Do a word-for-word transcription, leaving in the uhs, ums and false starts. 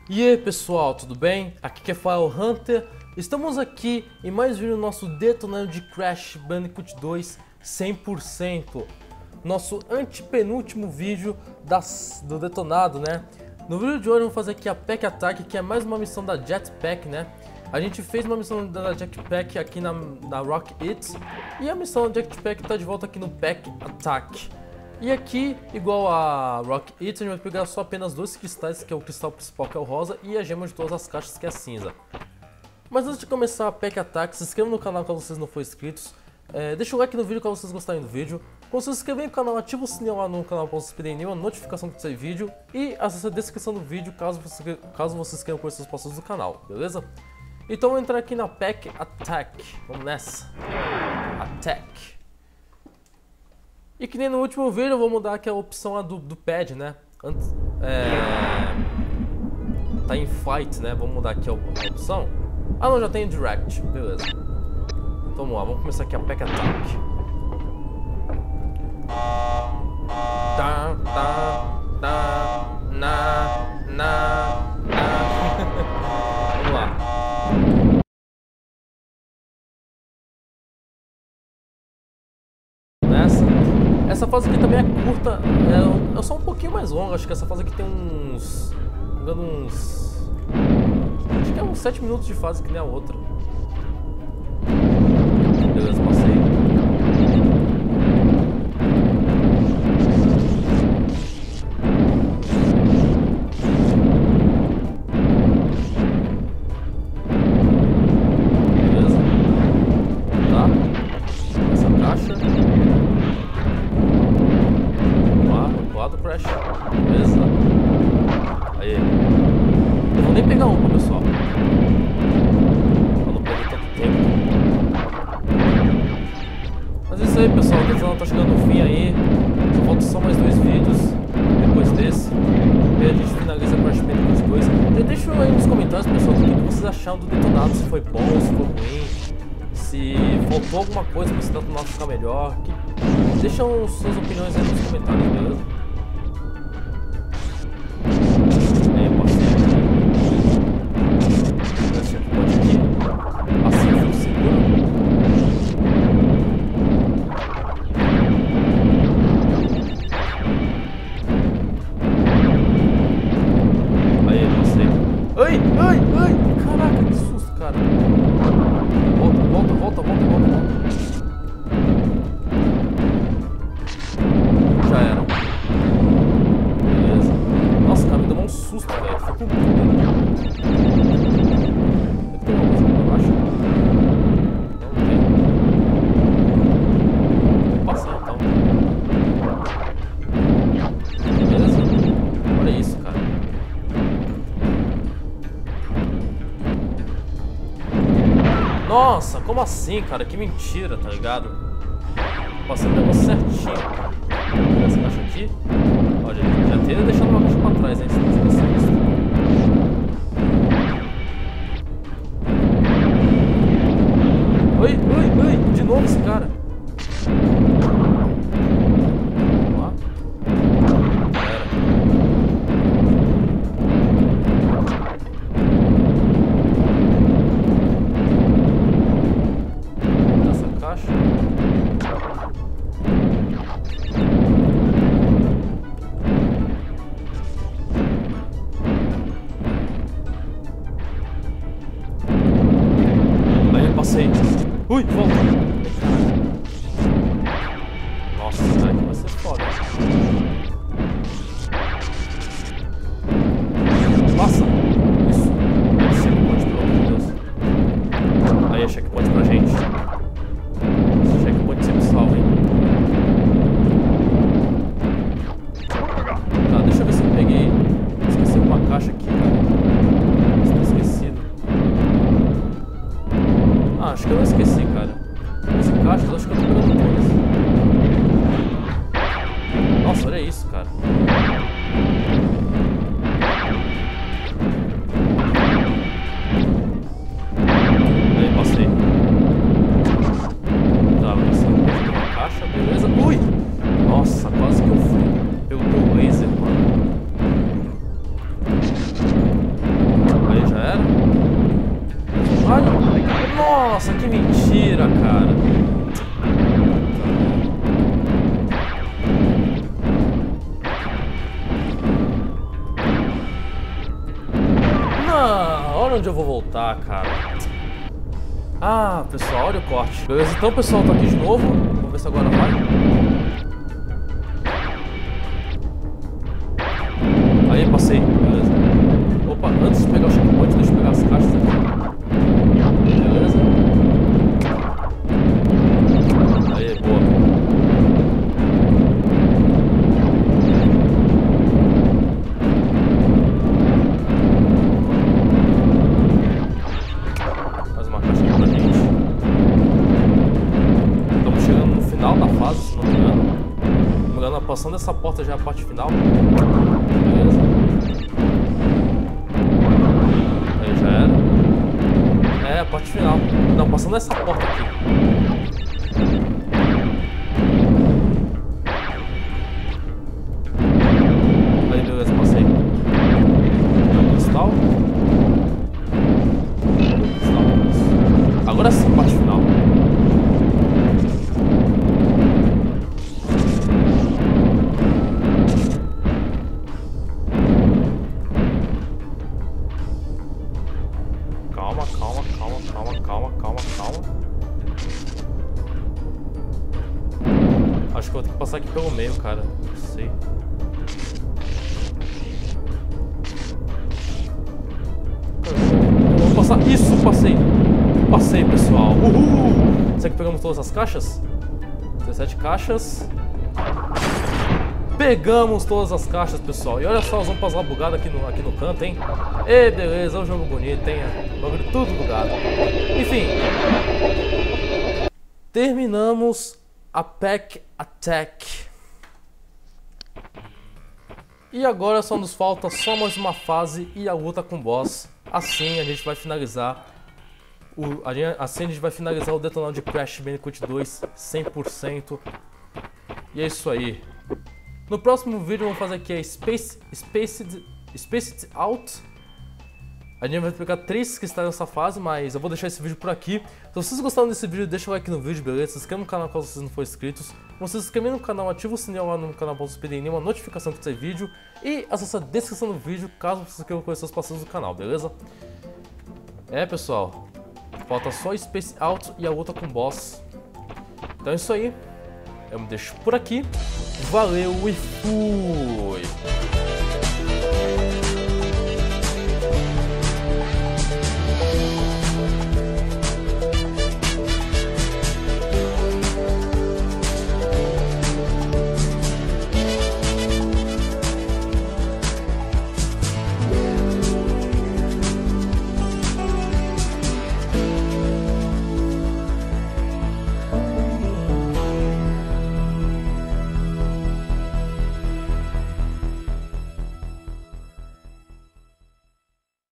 E aí pessoal, tudo bem? Aqui que é File Hunter. Estamos aqui em mais um vídeo do nosso detonando de Crash Bandicoot dois cem por cento. Nosso antepenúltimo vídeo das, do detonado, né? No vídeo de hoje vamos fazer aqui a Pack Attack, que é mais uma missão da Jetpack, né? A gente fez uma missão da Jetpack aqui na, na Rock It, e a missão da Jetpack está de volta aqui no Pack Attack. E aqui, igual a Rock It, a gente vai pegar só apenas dois cristais, que é o cristal principal, que é o rosa, e a gema de todas as caixas, que é a cinza. Mas antes de começar a Pack Attack, se inscreva no canal caso vocês não forem inscritos. É, deixa o like no vídeo caso vocês gostarem do vídeo. Quando vocês se inscreverem no canal, ativa o sininho lá no canal para vocês perderem nenhuma notificação que sair vídeo. E acesse a descrição do vídeo caso vocês, caso vocês queiram conhecer os passos do canal, beleza? Então vamos entrar aqui na Pack Attack. Vamos nessa. Attack. E que nem no último vídeo eu vou mudar aqui a opção do, do pad, né? Antes, é... Tá em fight, né? Vamos mudar aqui a opção. Ah não, já tem direct, beleza. Então vamos lá, vamos começar aqui a Pack Attack. Tá, tá, tá, na, na, na. Vamos lá. Nessa. Essa fase aqui também é curta, é, é só um pouquinho mais longa, acho que essa fase aqui tem uns... uns... acho que é uns sete minutos de fase que nem a outra. Beleza, passei. Beleza. Tá. Essa caixa. Do Crash, beleza? Aí, eu vou nem pegar um, pessoal, pra não perder tanto tempo. Mas é isso aí, pessoal, o detonado tá chegando no fim aí. Só faltam só mais dois vídeos depois desse e a gente finaliza Crash Bandicoot dois. E deixa aí nos comentários, pessoal, o que vocês acharam do detonado, se foi bom, se foi ruim, se faltou alguma coisa pra esse detonado ficar melhor. Que... deixam suas opiniões aí nos comentários, beleza? Ai, ai, ai! Caraca, que susto, cara! Volta, volta, volta, volta, volta, volta. Já era. Beleza. Nossa, cara, me deu um susto, velho. Foi com tudo. Deve ter uma coisa aqui pra baixo. Não tem. Vou passar então. Beleza? Olha isso, cara. Nossa, como assim, cara? Que mentira, tá ligado? Passei o negócio certinho. Essa caixa aqui. Olha, já teria deixado uma caixa pra trás, hein? Se não tivesse visto. Oi, oi, oi! De novo esse cara. Vamos lá. Era. Caixa. Nossa, que mentira, cara. Não, olha onde eu vou voltar, cara. Ah, pessoal, olha o corte. Beleza, então, pessoal, tô aqui de novo. Vamos ver se agora vai. Aí, passei. Beleza. Opa, antes de pegar o checkpoint, deixa eu pegar as caixas aqui. Beleza. Aí, boa. Mais uma caixa aqui pra gente. Estamos chegando no final da fase, se não me engano. Se não me engano, passando essa porta já é a parte final. Beleza. Aí já era. É, a parte final. Não, passando essa porta aqui. Aí, beleza, passei. Cristal. Cristal. Agora sim, parte final. Calma, calma, calma, calma, calma, calma, calma. Acho que eu vou ter que passar aqui pelo meio, cara. Não sei. Eu vou passar. Isso, passei. Passei, pessoal. Uhul! Será que pegamos todas as caixas? dezessete caixas. Pegamos todas as caixas, pessoal. E olha só, nós vamos passar bugado aqui no, aqui no canto, hein? E beleza, é um jogo bonito, hein? O bagulho tudo bugado. Enfim. Terminamos a Pack Attack. E agora só nos falta só mais uma fase e a luta com o boss. Assim a gente vai finalizar o, a gente, assim a gente vai finalizar o detonado de Crash Bandicoot dois cem por cento. E é isso aí. No próximo vídeo vamos fazer aqui a Space, Spaced, Spaced Out. A gente vai pegar três que estão nessa fase, mas eu vou deixar esse vídeo por aqui. Se vocês gostaram desse vídeo, deixa o like no vídeo, beleza? Se inscreva no canal caso vocês não forem inscritos. Quando vocês se inscreverem no canal, ativa o sininho lá no canal para vocês perderem nenhuma notificação que sair vídeo. E acesse a descrição do vídeo caso vocês queiram conhecer os parceiros do canal, beleza? É, pessoal. Falta só Space Out e a luta com o boss. Então é isso aí. Eu me deixo por aqui. Valeu e fui!